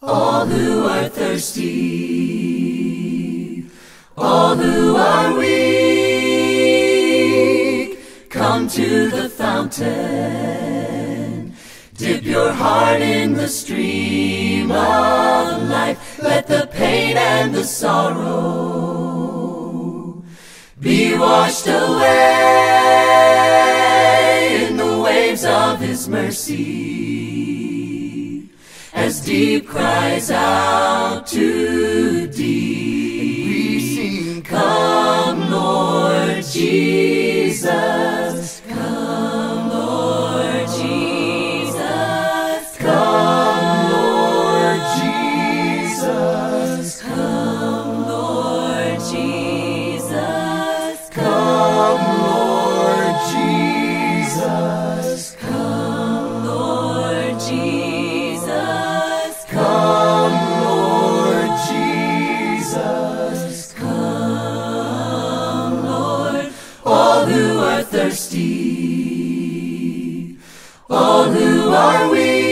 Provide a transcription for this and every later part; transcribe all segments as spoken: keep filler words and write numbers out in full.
all who are thirsty, all who are weak, come to the fountain. Dip your heart in the stream of life. Let the pain and the sorrow be washed away in the waves of His mercy. As deep cries out to deep, we sing, come Lord Jesus, come Lord Jesus, come Lord Jesus, come Lord Jesus, come Lord Jesus, come Lord Jesus, come Lord Jesus, come Lord. All who are thirsty, all who are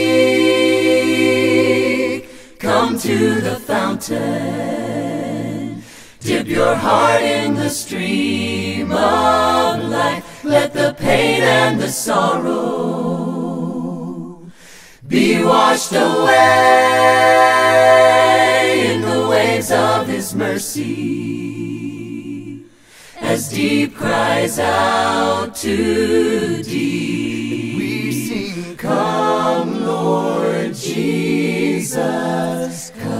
weak, come to the fountain. Dip your heart in the stream of life. Let the pain and the sorrow be washed away in the waves of His mercy. As deep cries out to deep, we sing, come Lord Jesus, come